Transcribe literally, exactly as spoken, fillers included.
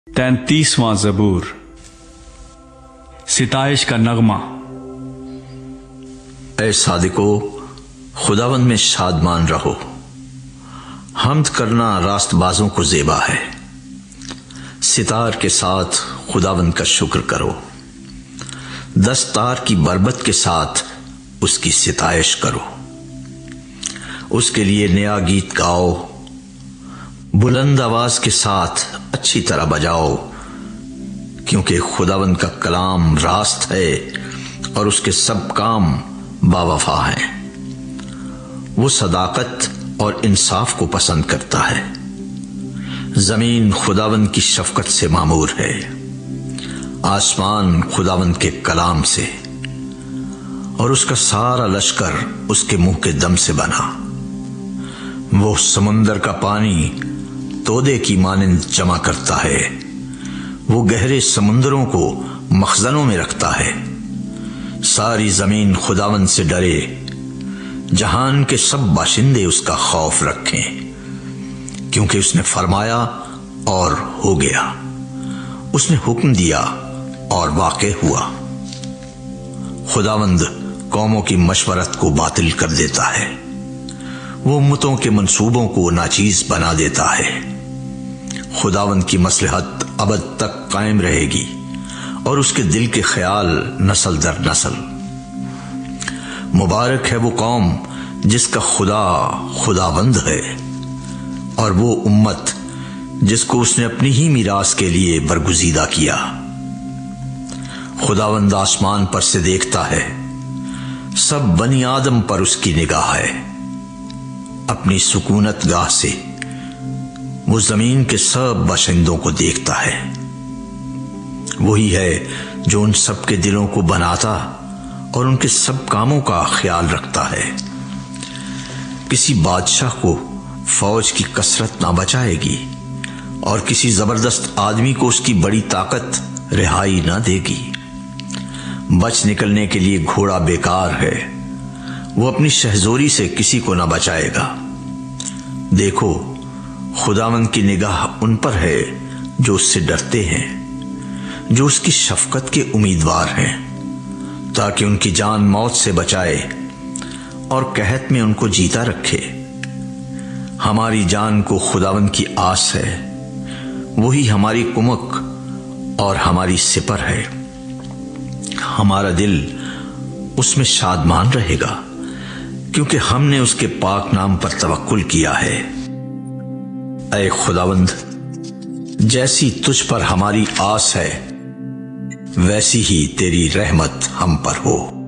तैंतीसवां ज़बूर। सिताइश का नगमा। ऐ सादिको, खुदावंद में शादमान रहो। हम्द करना रास्तबाजों को ज़ेबा है। सितार के साथ खुदावंद का शुक्र करो। दस्तार की बरबत के साथ उसकी सिताइश करो। उसके लिए नया गीत गाओ। बुलंद आवाज के साथ अच्छी तरह बजाओ, क्योंकि खुदावंद का कलाम रास्त है और उसके सब काम बावफा हैं। वो सदाकत और इंसाफ को पसंद करता है। जमीन खुदावंद की शफकत से मामूर है, आसमान खुदावंद के कलाम से, और उसका सारा लश्कर उसके मुंह के दम से बना। वो समुंदर का पानी तोदे की मानिंद जमा करता है। वो गहरे समुंदरों को मखजनों में रखता है। सारी जमीन खुदावंद से डरे, जहान के सब बाशिंदे उसका खौफ रखें, क्योंकि उसने फरमाया और हो गया, उसने हुक्म दिया और वाक़े हुआ। खुदावंद कौमों की मशवरत को बातिल कर देता है। वो उम्मतों के मंसूबों को नाचीज बना देता है। खुदावंद की मसलहत अबद तक कायम रहेगी और उसके दिल के ख्याल नस्ल दर नस्ल। मुबारक है वो कौम जिसका खुदा खुदावंद है, और वो उम्मत जिसको उसने अपनी ही मीरास के लिए बरगुजीदा किया। खुदावंद आसमान पर से देखता है, सब बनी आदम पर उसकी निगाह है। अपनी सुकूनत गाह से वो जमीन के सब बाशिंदों को देखता है। वही है जो उन सब के दिलों को बनाता और उनके सब कामों का ख्याल रखता है। किसी बादशाह को फौज की कसरत ना बचाएगी, और किसी जबरदस्त आदमी को उसकी बड़ी ताकत रिहाई ना देगी। बच निकलने के लिए घोड़ा बेकार है, वो अपनी शहजोरी से किसी को ना बचाएगा। देखो, खुदावंद की निगाह उन पर है जो उससे डरते हैं, जो उसकी शफकत के उम्मीदवार हैं, ताकि उनकी जान मौत से बचाए और कहत में उनको जीता रखे। हमारी जान को खुदावंद की आस है, वही हमारी कुमक और हमारी सिपर है। हमारा दिल उसमें शादमान रहेगा, क्योंकि हमने उसके पाक नाम पर तवक्कुल किया है। ऐ खुदावंद, जैसी तुझ पर हमारी आस है, वैसी ही तेरी रहमत हम पर हो।